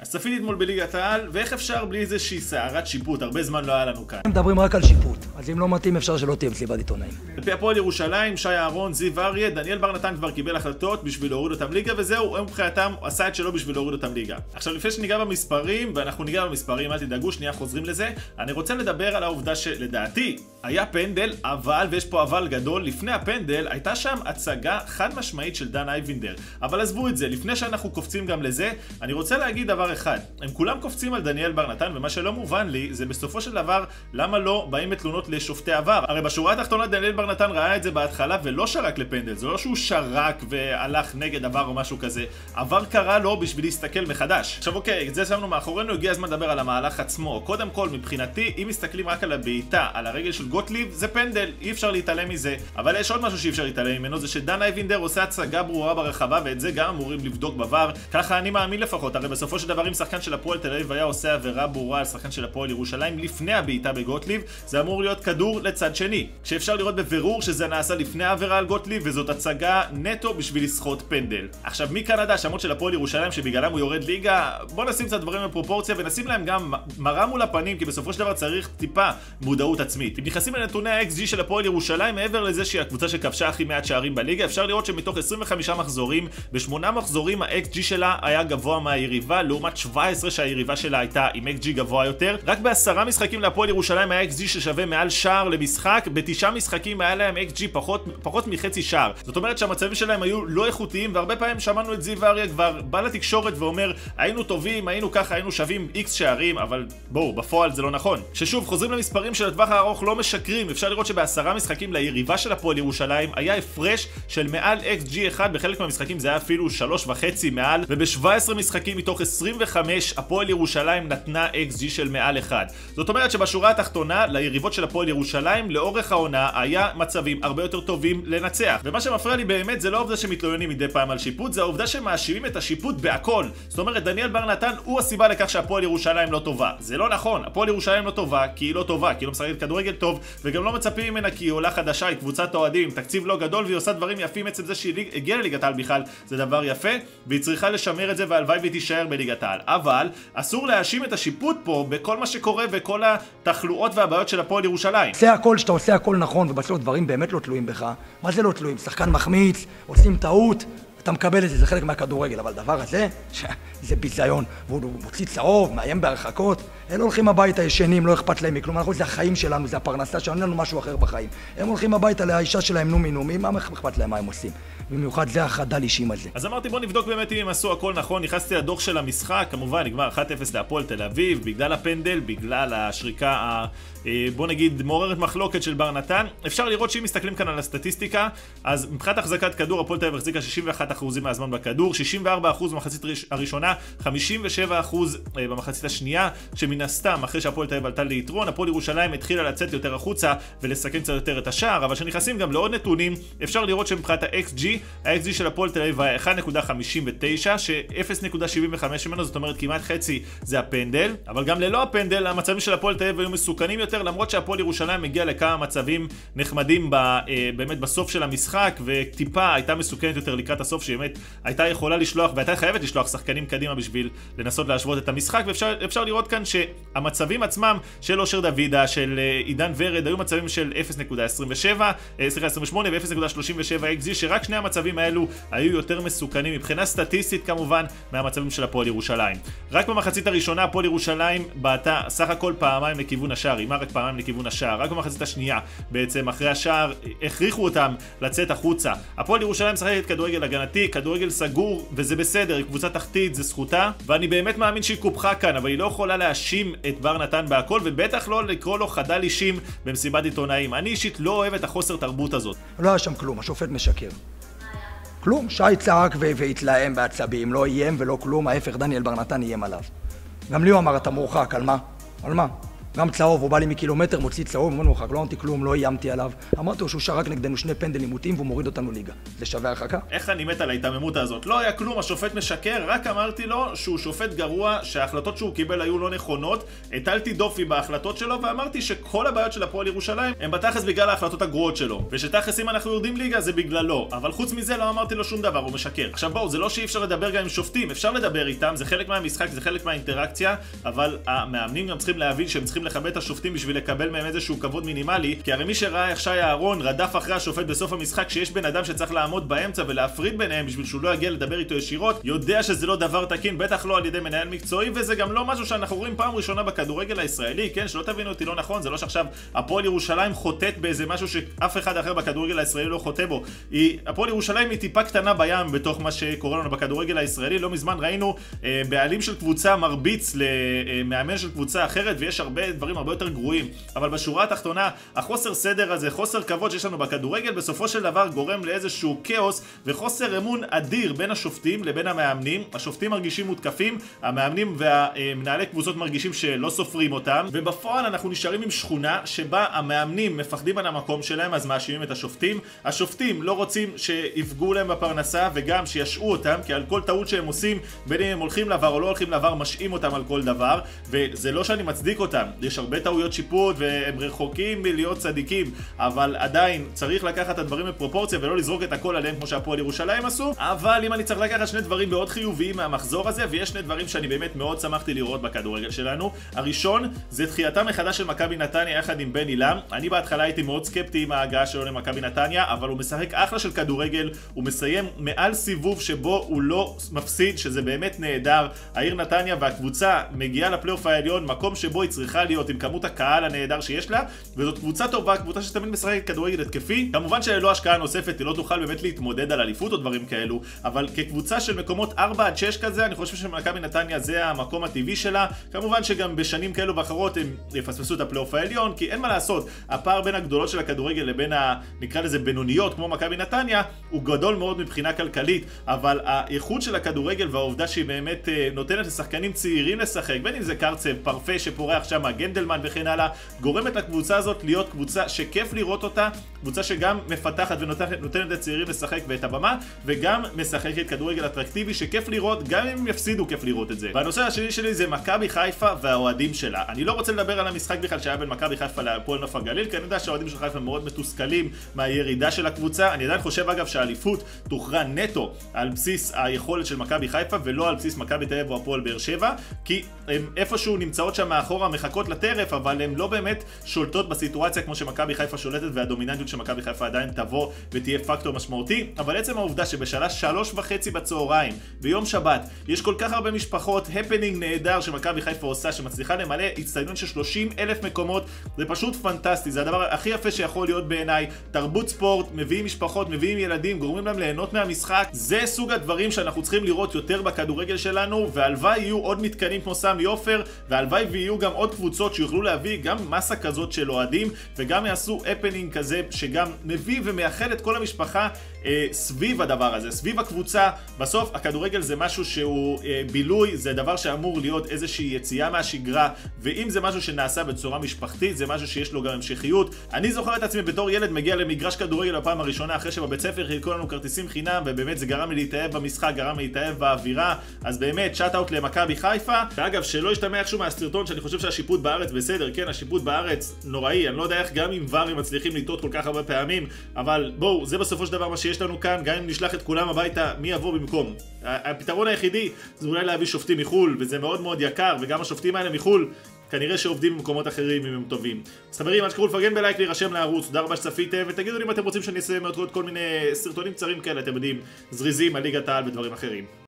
אז צפיתי אתמול בליגת העל, ואיך אפשר בלי איזושהי סערת שיפוט? הרבה זמן לא היה לנו כאן. מדברים רק על שיפוט, אז אם לא מתאים אפשר שלא תהיה מסיבת עיתונאים. לפי הפועל ירושלים, שי אהרון, זיו אריה, דניאל בר נתן כבר קיבל החלטות בשביל להוריד אותם ליגה, וזהו, הם מבחינתם עשה את שלו בשביל להוריד אותם ליגה. עכשיו לפני שניגע במספרים, ואנחנו ניגע במספרים, אל תדאגו, שנייה חוזרים לזה, אני רוצה לדבר על העובדה שלדעתי היה פנדל, אבל, ויש פה אבל גדול, לפני הפנדל הייתה שם הצגה חד משמעית של דן אייבינדר. אבל עזבו את זה, לפני שאנחנו קופצים גם לזה, אני רוצה להגיד דבר אחד. הם כולם קופצים על דניאל בר נתן, ומה שלא מובן לי זה בסופו של דבר למה לא באים בתלונות לשופטי עבר. הרי בשורה התחתונה דניאל בר נתן ראה את זה בהתחלה ולא שרק לפנדל, זה לא שהוא שרק והלך נגד עבר או משהו כזה. עבר קרה לו בשביל להסתכל מחדש. עכשיו אוקיי, את זה שמנו מאחורינו, הגיע הזמן לדבר על המהלך עצמו. קודם כל, מבחינתי, אם מסתכלים רק על הבעיטה, על הרגל של גוטליב, זה פנדל, אי אפשר להתעלם מזה. אבל יש עוד משהו שאי אפשר להתעלם ממנו, זה שדן אייבינדר עושה הצגה ברורה ברחבה, ואת זה גם אמורים לבדוק בVAR. ככה אני מאמין לפחות. הרי בסופו של דבר, אם שחקן של הפועל תל אביב היה עושה עבירה ברורה על שחקן של הפועל ירושלים לפני הבעיטה בגוטליב, זה אמור להיות כדור לצד שני. שאפשר לראות בבירור שזה נעשה לפני העבירה על גוטליב, וזאת הצגה נטו בשביל לסחוט פנדל. עכשיו, מקנדה, השמות של הפועל ירושלים שבגללם הוא יורד ליגה, בוא נשים את הדברים בפרופורציה ונשים להם גם מראה מול הפנים, כי בסופו של דבר צריך טיפה מודעות עצמית. אם נכנסים לנתוני ה-XG של הפועל ירושלים, מעבר לזה שהיא הקבוצה שכבשה הכי מעט שערים בליגה, אפשר לראות שמתוך 25 מחזורים, ב8 מחזורים ה-XG שלה היה גבוה מהיריבה, לעומת 17 שהיריבה שלה הייתה עם XG גבוה יותר. רק ב10 משחקים להפועל ירושלים היה XG ששווה מעל שער למשחק, ב9 משחקים היה להם XG פחות מחצי שער. זאת אומרת שהמצבים שלהם היו לא איכותיים, והרבה פעמים שמענו את זיו אריה כבר בא לתקשורת ואומר, היינו טובים, היינו ככה, היינו שווים X שערים, אבל בואו, בפועל זה לא נכון. ששוב, חוזרים למספרים של הטווח הארוך לא משקרים. אפשר לראות שב10 משחקים ליריבה של הפועל ירושלים היה הפרש של מעל XG1, בחלק מהמשחקים זה היה אפילו 3.5 מעל, וב17 משחקים מתוך 25 הפועל ירושלים נתנה XG של מעל 1. זאת אומרת שבשורה התחתונה ליריבות של הפועל ירושלים לאורך העונה היה מצבים הרבה יותר טובים לנצח. ומה שמפריע לי באמת זה לא העובדה שמתלוננים מדי פעם על שיפוט, זה העובדה שמאשימים את השיפוט בהכל. זאת אומרת, דניאל בר נתן הוא הסיבה לכך שהפועל ירושלים לא טובה. זה לא נכון, הפועל ירושלים לא טובה כי היא לא טובה, כי היא לא משחקת כדורגל טוב, וגם לא מצפים ממנה כי היא עולה חדשה, היא קבוצת אוהדים עם תקציב לא גדול, והיא עושה דברים יפים. עצם זה שהיא הגיעה לליגת העל בכלל זה דבר יפה, והיא צריכה לשמר את זה, והלוואי והיא תישאר בליגת העל. אבל אסור להאשים את השיפוט פה בכל מה שקורה וכל התחלואות והבעיות של הפועל ירושלים. עושה הכל, שאתה עושה הכל נכון, ובסוף דברים באמת לא תלויים בך. מה זה לא תלויים? שחקן מחמיץ, עושים טעות, אתה מקבל את זה, זה חלק מהכדורגל, אבל דבר הזה, זה ביזיון, והוא מוציא צהוב, מאיים בהרחקות, הם הולכים הביתה ישנים, לא אכפת להם מכלום, אנחנו זה החיים שלנו, זה הפרנסה שלנו, אין לנו משהו אחר בחיים. הם הולכים הביתה לאישה שלהם נומי, מה אכפת להם מה הם עושים? במיוחד זה החדל אישים הזה. אז אמרתי בוא נבדוק באמת אם הם עשו הכל נכון. נכנסתי לדוח של המשחק, כמובן נגמר 1-0 להפועל תל אביב, בגלל הפנדל, בגלל השריקה בוא נגיד מעוררת מחלוקת של בר נתן. אפשר לראות שאם מסתכלים כאן על הסטטיסטיקה, אז מבחינת החזקת כדור הפועל תל אביב החזיקה 61% מהזמן בכדור, 64% במחצית הראשונה, 57% במחצית השנייה, שמן הסתם אחרי שהפועל תל אביב עלתה ליתרון, הפועל ירושלים התחילה לצאת יותר החוצה ולסכן קצת יותר את השער. אבל כשנכנסים גם לעוד נתונים, אפשר לראות שמבחינת ה-XG, ה-XG של הפועל תל אביב היה 1.59, ש-0.75 ממנו, זאת אומרת כמעט חצי זה הפנדל. אבל גם ללא הפנדל המצבים של הפועל תל אביב היו מסוכנים יותר, למרות שהפועל ירושלים הגיע לכמה מצבים נחמדים באמת בסוף של המשחק, וטיפה הייתה מסוכנת יותר לקראת הסוף, שבאמת הייתה יכולה לשלוח והייתה חייבת לשלוח שחקנים קדימה בשביל לנסות להשוות את המשחק. ואפשר לראות כאן שהמצבים עצמם של אושר דוידה, של עידן ורד, היו מצבים של 0.28 ו-0.37 XG, שרק שני המצבים האלו היו יותר מסוכנים מבחינה סטטיסטית כמובן מהמצבים של הפועל ירושלים. רק במחצית הראשונה הפועל ירושלים בעטה סך הכל פעמיים לכיוון השער, אימה רק פעמיים לכיוון השער. רק במחצית השנייה בעצם אחרי השער הכריחו אותם לצאת החוצה. הפועל ירושלים משחקת כדורגל הגנתי, כדורגל סגור, וזה בסדר, היא קבוצה תחתית, זה זכותה, ואני באמת מאמין שהיא קופחה כאן, אבל היא לא יכולה להאשים את בר נתן בהכל, ובטח לא לקרוא לו חדל אישים במסיבת עיתונאים. אני אישית לא אוהב את החוסר תרבות הזאת. לא היה שם כלום, השופט משקר. כלום, שי צעק והתלהם בעצבים, לא איים ולא כלום, ההפך דניאל בר נתן איים עליו. גם לי הוא אמר אתה מורחק, על מה? על מה? גם צהוב, הוא בא לי מקילומטר, מוציא צהוב, אמרנו לך, לא אמרתי כלום, לא איימתי עליו. אמרתי לו שהוא שרק נגדנו 2 פנדלים מוטים והוא מוריד אותנו ליגה. זה שווה הרחקה? איך אני מת על ההתעממות הזאת? לא היה כלום, השופט משקר, רק אמרתי לו שהוא שופט גרוע, שההחלטות שהוא קיבל היו לא נכונות, הטלתי דופי בהחלטות שלו ואמרתי שכל הבעיות של הפועל ירושלים הם בתכלס בגלל ההחלטות הגרועות שלו, ושתכלס אם אנחנו יורדים ליגה זה בגללו, אבל חוץ מזה לא אמרתי לו שום דבר, הוא משקר. עכשיו בואו, זה לא שאי אפשר לדבר גם עם שופטים, אפשר לדבר איתם, זה חלק מהמשחק, זה חלק מהאינטראקציה, אבל המאמנים גם צריכים להבין שהם צריכים לכבד את השופטים בשביל לקבל מהם איזשהו כבוד מינימלי, כי הרי מי שראה איך שי אהרון רדף אחרי השופט בסוף המשחק שיש בן אדם שצריך לעמוד באמצע ולהפריד ביניהם בשביל שהוא לא יגיע לדבר איתו ישירות, יודע שזה לא דבר תקין, בטח לא על ידי מנהל מקצועי, וזה גם לא משהו שאנחנו רואים פעם ראשונה בכדורגל הישראלי, כן? שלא תבינו אותי לא נכון, זה לא שעכשיו הפועל ירושלים חוטאת באיזה משהו שאף אחד אחר בכדורגל הישראלי לא חוטא בו. הפועל ירושלים היא טיפה קטנה בים בתוך מה שקורה לנו בכדורגל הישראלי. לא מזמן ראינו בעלים של קבוצה מרביץ למאמן של קבוצה אחרת, ויש הרבה דברים הרבה יותר גרועים, אבל בשורה התחתונה החוסר סדר הזה, חוסר כבוד שיש לנו בכדורגל, בסופו של דבר גורם לאיזשהו כאוס וחוסר אמון אדיר בין השופטים לבין המאמנים. השופטים מרגישים מותקפים, המאמנים והמנהלי קבוצות מרגישים שלא סופרים אותם, ובפועל אנחנו נשארים עם שכונה שבה המאמנים מפחדים על המקום שלהם, אז מאשימים את השופטים. השופטים לא רוצים שיפגעו להם בפרנסה וגם שישעו אותם, כי על כל טעות שהם עושים, בין אם הם הולכים לעבר או לא הולכים לעבר, משעים אותם על כל דבר, וזה לא שאני מצדיק אותם, יש הרבה טעויות שיפוט והם רחוקים מלהיות צדיקים, אבל עדיין צריך לקחת את הדברים בפרופורציה ולא לזרוק את הכל עליהם כמו שהפועל ירושלים עשו. אבל אם אני צריך לקחת שני דברים מאוד חיוביים מהמחזור הזה, ויש שני דברים שאני באמת מאוד שמחתי לראות בכדורגל שלנו. הראשון זה דחייתה מחדש של מכבי נתניה יחד עם בן אילם. אני בהתחלה הייתי מאוד סקפטי עם ההגעה שלו למכבי נתניה, אבל הוא משחק אחלה של כדורגל, הוא מסיים מעל סיבוב שבו הוא לא מפסיד, שזה באמת נהדר. העיר נתניה והקבוצה מגיעה לפלייאוף העליון, מקום שבו היא צריכה להיות עם כמות הקהל הנהדר שיש לה, וזאת קבוצה טובה, קבוצה שתמיד משחקת כדורגל התקפי. כמובן שללא השקעה נוספת היא לא תוכל באמת להתמודד על אליפות או דברים כאלו, אבל כקבוצה של מקומות 4 עד 6 כזה, אני חושב שמכבי נתניה זה המקום הטבעי שלה. כמובן שגם בשנים כאלו ואחרות הם יפספסו את הפלייאוף העליון, כי אין מה לעשות, הפער בין הגדולות של הכדורגל לבין נקרא לזה בינוניות כמו מכבי נתניה הוא גדול מאוד מבחינה כלכלית, אבל האיכות של הכדורגל והעובדה שהיא באמת נותנת לשחקנים צעירים לשחק, בין אם זה קרצב, פרפה שפורח שם, גנדלמן וכן הלאה, גורמת לקבוצה הזאת להיות קבוצה שכיף לראות אותה, קבוצה שגם מפתחת ונותנת לצעירים לשחק ואת הבמה, וגם משחקת כדורגל אטרקטיבי שכיף לראות, גם אם הם יפסידו כיף לראות את זה. והנושא השני שלי זה מכבי חיפה והאוהדים שלה. אני לא רוצה לדבר על המשחק בכלל שהיה בין מכבי חיפה להפועל נוף הגליל, כי אני יודע שהאוהדים של חיפה מאוד מתוסכלים מהירידה של הקבוצה. אני עדיין חושב אגב שהאליפות תוכרע נטו על בסיס היכולת של מכבי חיפה ולא על בסיס מכבי תל אביב או הפועל באר שבע, כי הם איפשהו נמצאות שם מאחורה מחכות לטרף, אבל הם לא באמת שולטות בסיטואציה כמו שמכבי חיפה שולטת, והדומיננטיות של מכבי חיפה עדיין תבוא ותהיה פקטור משמעותי. אבל עצם העובדה שבשעה 3:30 בצהריים ביום שבת יש כל כך הרבה משפחות, הפנינג נהדר שמכבי חיפה עושה, שמצליחה למלא הצטדיון של 30,000 מקומות, זה פשוט פנטסטי, זה הדבר הכי יפה שיכול להיות בעיניי. תרבות ספורט, מביאים משפחות, מביאים ילדים, גורמים להם ליהנות מהמשחק. זה סוג הדברים שאנחנו צריכים לראות יותר בכדורגל שלנו, והלוואי יהיו עוד מתקנים כמו סמי עופר, והלוואי ויהיו גם עוד קבוצות שיוכלו להביא גם מסה כזאת של אוהדים, וגם יעשו הפנינג כזה שגם מביא ומייחד את כל המשפחה סביב הדבר הזה, סביב הקבוצה. בסוף הכדורגל זה משהו שהוא בילוי, זה דבר שאמור להיות איזושהי יציאה מהשגרה, ואם זה משהו שנעשה בצורה משפחתית, זה משהו שיש לו גם המשכיות. אני זוכר את עצמי בתור ילד מגיע למגרש כדורגל בפעם הראשונה אחרי שבבית ספר חילקו לנו כרטיסים חינם, ובאמת זה גרם לי להתאהב במשחק, גרם לי להתאהב באווירה. אז באמת שאט אאוט למכבי חיפה. ואגב, שלא ישתמע איכשהו מהסרטון שאני חושב שהשיפוט בארץ בסדר, כן, השיפוט בארץ נוראי, אני לא יודע איך גם עם ור הם מצליחים לטעות כל כך הרבה פעמים, אבל בואו, זה בסופו של דבר מה שיש לנו כאן. גם אם נשלח את כולם הביתה, מי יבוא במקום? הפתרון היחידי זה אולי להביא שופטים מחול, וזה מאוד מאוד יקר, וגם השופטים האלה מחול כנראה שעובדים במקומות אחרים אם הם טובים. אז חברים, אל תשכחו לפרגן בלייק, להירשם לערוץ, תודה רבה שצפיתם, ותגידו לי אם אתם רוצים שאני אעשה עוד כל מיני סרטונים קצרים כאלה, אתם יודעים, זריזים על ליגת העל ודברים אחרים.